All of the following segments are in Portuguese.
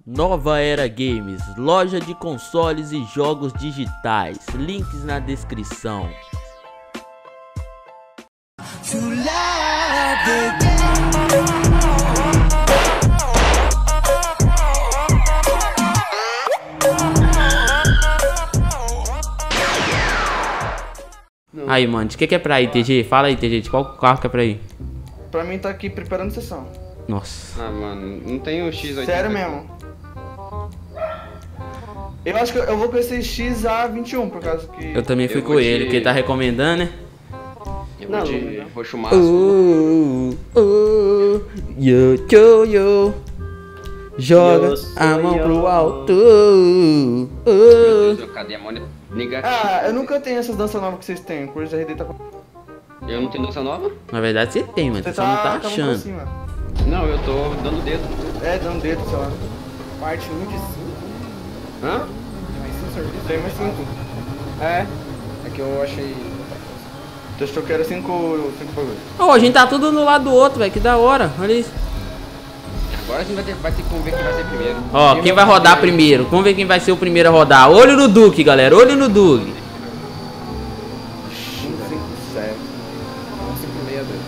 Nova Era Games, loja de consoles e jogos digitais, links na descrição. Aí, mano, de que é pra ir, TG? Fala aí, TG, de qual carro que é pra ir? Pra mim tá aqui preparando sessão. Nossa. Ah, mano, não tem o X80. Sério mesmo. Eu acho que eu vou com esse XA21, por causa que... Eu também fui com ele, que ele tá recomendando, né? Eu Não, vou de não. roxo máximo. Yo. Joga a mão pro alto. Meu Deus, cadê a money negativa? Ah, eu nunca tenho essas danças novas que vocês têm. O Curso RD tá com... Eu não tenho dança nova? Na verdade você tem, mas Você você só não tá com a mão pra achando. cima. Não, eu tô dando dedo. É, dando dedo, sei lá. Parte 1 de 5. Hã? Mais 5 serviços. Tem mais 5. É. É que eu achei. Tu achou que era 5 bagulho. Ô, a gente tá tudo no lado do outro, velho, que da hora, olha isso. Agora a gente vai ter que ver quem vai ser primeiro. Ó, quem vai rodar primeiro? Vamos ver quem vai ser o primeiro a rodar. Olho no Duque, galera, olho no Duque. 5-7. 5,6, velho.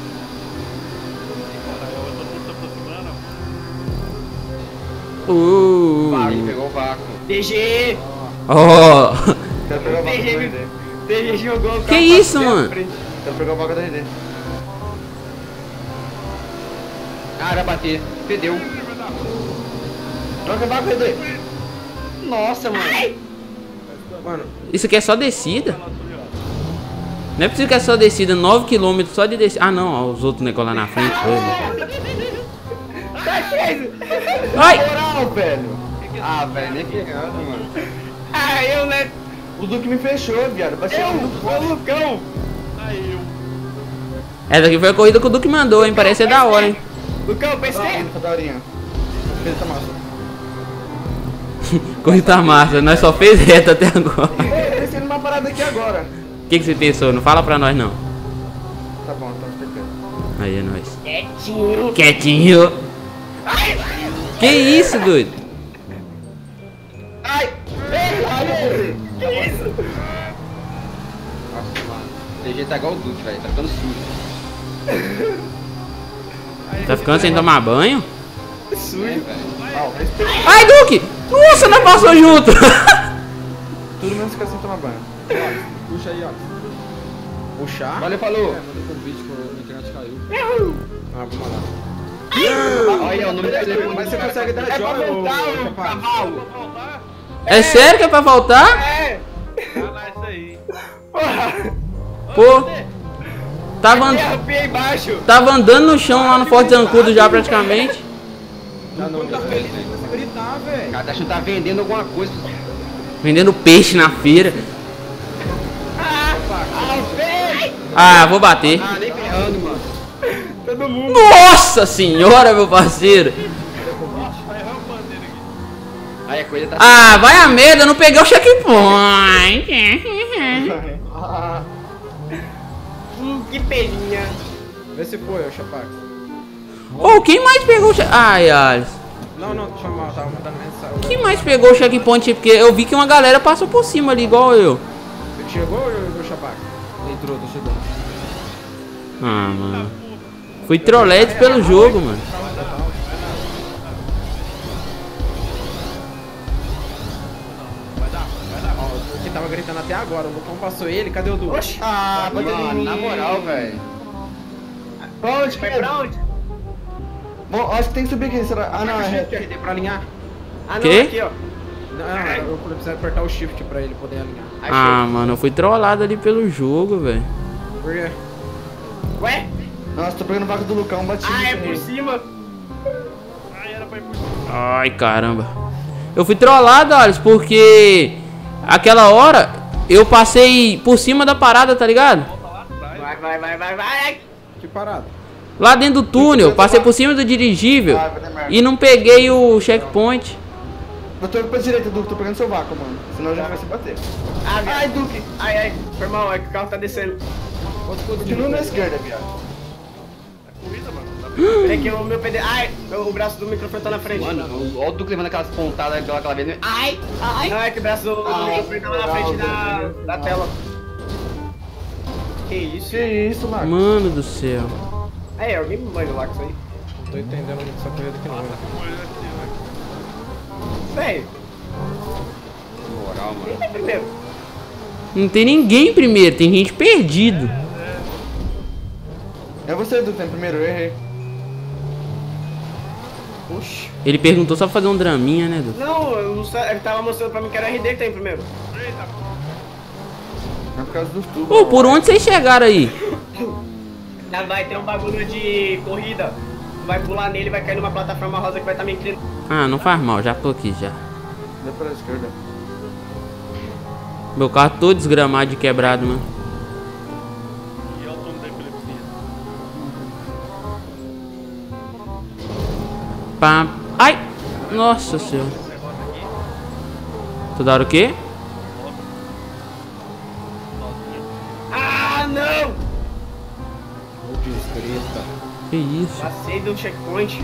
Ele pegou o vácuo. DG! Ó. Quero pegar o vaca da RD. DG jogou o carro. Que isso, mano? Quero pegar o vaca da RD. Ah, vai bater. Perdeu. Troca a vaca da RD. Nossa, mano. Mano, Isso aqui é só descida? Não é possível que é só descida, 9 km só de descida. Ah não, ó, os outros negócios lá na frente. Ai! Moral, velho. Ah, velho, nem ferrando, mano. ah, eu, né? O Duque me fechou, viado. Vai ser O Lucão! Essa aqui foi a corrida que o Duque mandou, hein? Parece ser da hora, hein? Lucão, PC! Tá daorinha. Ele tá massa. Corrida massa, nós só fez reta até agora. Eu pensei numa parada aqui agora. O que você pensou? Não fala pra nós não. Tá bom, tá perfeito. Aí é nóis. Quietinho! Quietinho. Que isso, doido? Ai! Que isso? Nossa, mano. O TG tá igual o Duque, velho. Tá ficando sujo. Tá ficando sem tomar banho? Sujo. velho. Ah, respeito. Ai, Duque! Nossa, nós passou junto! Tudo menos que assim tomar banho. Puxa aí, ó. Puxar? Valeu, falou. Mandei convite que a internet caiu. Ah, vamos lá. Olha, o nome dele. Mas você consegue dar É pra joia, voltar, ô, ô, capaz? cavalo. É sério que é pra voltar? É! Pô. Tava, Derrapei embaixo! tava andando no chão lá no Forte Zancudo já praticamente. Já não, tá feliz, você gritar, velho. O cara tá achando que tá vendendo alguma coisa. Vendendo peixe na feira. Ah, vou bater. Ah, nem ferrando, mano. Todo mundo. Nossa senhora, meu parceiro. Aí a coisa tá... Ah, vai a merda, eu não peguei o checkpoint. Que peninha. Vê se foi, ô Chapax. Ô, quem mais pegou o checkpoint? Ai, Alisson. Não, foi mal, tava mandando mensagem. Quem mais pegou o checkpoint? Porque eu vi que uma galera passou por cima ali, igual eu. Chegou, ô Chapax? Entrou, tô chegando. Ah, mano. Fui trolete pelo jogo, mano. Ó, que tava gritando até agora, o Lucão passou ele, cadê o Du? Ah, vai ter Mano, na moral, velho. Pra onde? Vai pra onde? Bom, acho que tem que subir aqui, será? Ah, não, é reto. Tem pra alinhar? Ah, não, Quê? aqui, ó. Não, eu preciso apertar o shift pra ele poder alinhar. Ah, mano, eu fui trollado ali pelo jogo, velho. Por quê? Ué? Nossa, tô pegando o vaca do Lucão, bati. Ah, é por cima? Ai, caramba. Eu fui trollado, Alisson, porque aquela hora eu passei por cima da parada, tá ligado? Vai. Que parada? Lá dentro do túnel, passei por cima do dirigível Ah, vai dar merda. e não peguei o checkpoint. Eu tô indo pra direita, Duque, tô pegando seu vácuo, mano. Senão já vai se bater. Ai, Duque. Ai, foi mal, é que o carro tá descendo. Continua na esquerda, viado. Peraí que o meu PD... Ai, o braço do microfone tá na frente. Mano, olha o Duque levando aquelas pontadas aquela vez. Ai, ai. Não, é que o braço do microfone tava na frente da tela. Que isso? Que isso, Marcos? Mano do céu. Aí, alguém me manda lá com isso aí. Não tô entendendo muito essa corrida aqui não. Véi, Moral, quem mano. tá primeiro? Não tem ninguém primeiro, tem gente perdido. É você, Duque, tem primeiro, eu errei. Oxi. Ele perguntou só pra fazer um draminha, né, Du? Não, eu não sei, ele tava mostrando pra mim que era RD que tá em primeiro. É por causa dos tubos. Ô, por onde vocês chegaram aí? Já vai ter um bagulho de corrida. Vai pular nele, vai cair numa plataforma rosa que vai estar meio inclinado. Ah, não faz mal, já tô aqui já. Dá pra esquerda. Meu carro todo desgramado de quebrado, mano. E é o turno da epilepsia. Pá. Ai! Nossa senhora. Toda hora o quê? Ah, não! Desgrita. Que isso? Passei do checkpoint.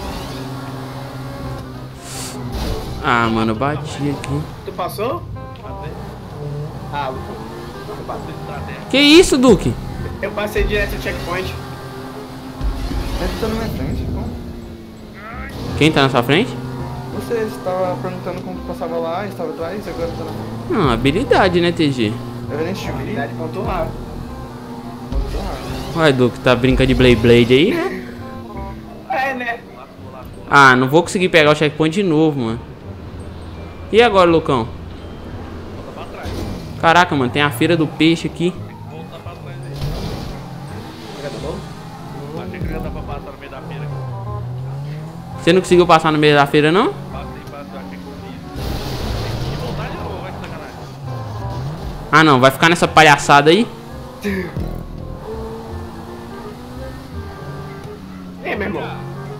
Ah, mano, eu bati aqui. Tu passou? Ah, Que isso, Duque? eu passei direto do checkpoint. Ele tá na minha frente, pô. Quem tá na sua frente? Você estava perguntando como passava lá, estava atrás, agora tá na frente. Não, habilidade, né, TG? Eu nem te vi. Habilidade pontuar. Ué, Duque, tá brincando de Blade aí, né? É, né? Ah, não vou conseguir pegar o checkpoint de novo, mano. E agora, Lucão? Caraca, mano, tem a feira do peixe aqui. Voltar pra trás aí. Achei que já dá pra passar no meio da feira. Você não conseguiu passar no meio da feira, não? Passei, achei que conseguia. E voltar de novo, vai de sacanagem. Ah, não, vai ficar nessa palhaçada aí? E aí, meu irmão?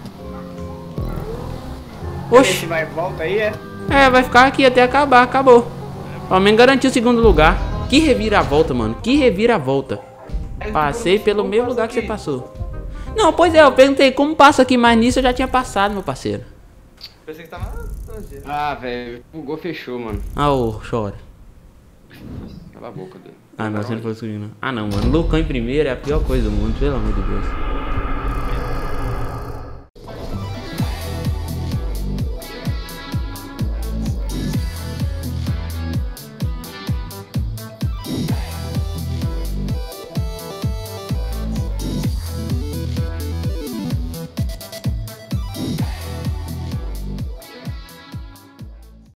Oxi. Esse vai e volta aí, é? É, vai ficar aqui até acabar, acabou. Pelo menos garantiu o segundo lugar. Que reviravolta, mano. Que reviravolta. Passei pelo mesmo lugar que você passou. Não, pois é, eu perguntei como passa aqui, mas nisso eu já tinha passado, meu parceiro. Pensei que tava atrás dele. Ah, velho, o gol fechou, mano. Ah, ô, chora. Cala a boca dele. Ah, não, você não foi subir, não. Ah, não, mano. Lucão em primeiro é a pior coisa do mundo, pelo amor de Deus.